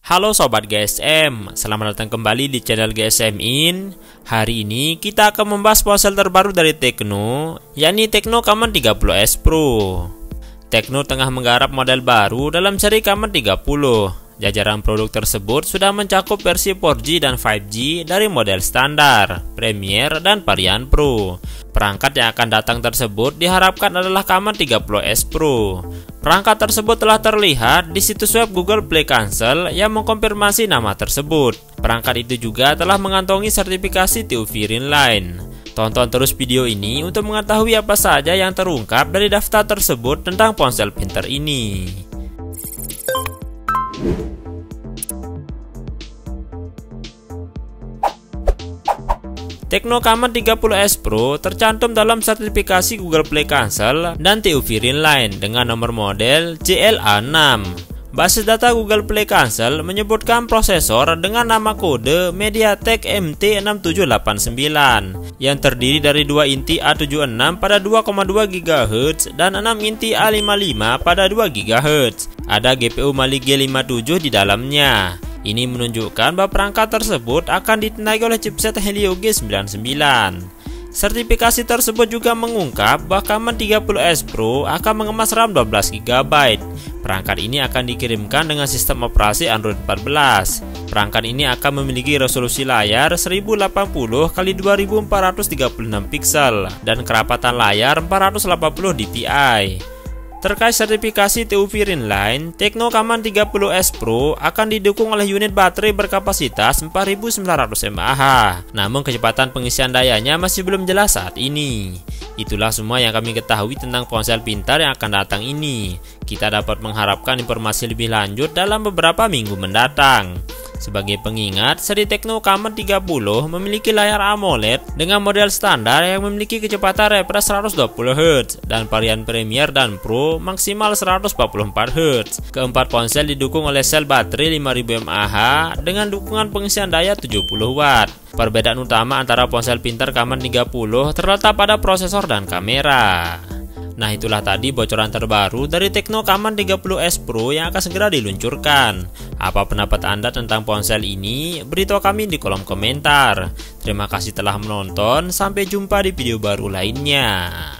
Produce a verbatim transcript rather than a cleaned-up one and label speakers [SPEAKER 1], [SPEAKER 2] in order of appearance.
[SPEAKER 1] Halo Sobat G S M, selamat datang kembali di channel G S M In. Hari ini kita akan membahas ponsel terbaru dari Tecno, yakni Tecno Camon tiga puluh S Pro. Tecno tengah menggarap model baru dalam seri Camon tiga puluh. Jajaran produk tersebut sudah mencakup versi empat G dan lima G dari model standar, Premier, dan varian Pro. Perangkat yang akan datang tersebut diharapkan adalah Camon tiga puluh S Pro. Perangkat tersebut telah terlihat di situs web Google Play Cancel yang mengkonfirmasi nama tersebut. Perangkat itu juga telah mengantongi sertifikasi T U V Greenline. Tonton terus video ini untuk mengetahui apa saja yang terungkap dari daftar tersebut tentang ponsel pintar ini. Tecno Camon tiga puluh S Pro tercantum dalam sertifikasi Google Play Cancel dan T U V Greenline dengan nomor model J L A enam. Basis data Google Play Cancel menyebutkan prosesor dengan nama kode MediaTek M T enam tujuh delapan sembilan yang terdiri dari dua inti A tujuh enam pada dua koma dua gigahertz dan enam inti A lima lima pada dua gigahertz. Ada G P U Mali G lima tujuh di dalamnya. Ini menunjukkan bahwa perangkat tersebut akan ditenagai oleh chipset Helio G sembilan sembilan. Sertifikasi tersebut juga mengungkap bahwa Camon tiga puluh S Pro akan mengemas RAM dua belas giga byte. Perangkat ini akan dikirimkan dengan sistem operasi Android empat belas. Perangkat ini akan memiliki resolusi layar seribu delapan puluh kali dua ribu empat ratus tiga puluh enam piksel dan kerapatan layar empat ratus delapan puluh dpi. Terkait sertifikasi T U V Greenline, Tecno Camon tiga puluh S Pro akan didukung oleh unit baterai berkapasitas empat ribu sembilan ratus mAh. Namun kecepatan pengisian dayanya masih belum jelas saat ini. Itulah semua yang kami ketahui tentang ponsel pintar yang akan datang ini. Kita dapat mengharapkan informasi lebih lanjut dalam beberapa minggu mendatang. Sebagai pengingat, seri Tecno Camon tiga puluh memiliki layar AMOLED dengan model standar yang memiliki kecepatan refresh seratus dua puluh hertz dan varian Premier dan Pro maksimal seratus empat puluh empat hertz. Keempat ponsel didukung oleh sel baterai lima ribu mAh dengan dukungan pengisian daya tujuh puluh watt. Perbedaan utama antara ponsel pintar Camon tiga puluh terletak pada prosesor dan kamera. Nah, itulah tadi bocoran terbaru dari Tecno Camon tiga puluh S Pro yang akan segera diluncurkan. Apa pendapat Anda tentang ponsel ini? Beritahu kami di kolom komentar. Terima kasih telah menonton, sampai jumpa di video baru lainnya.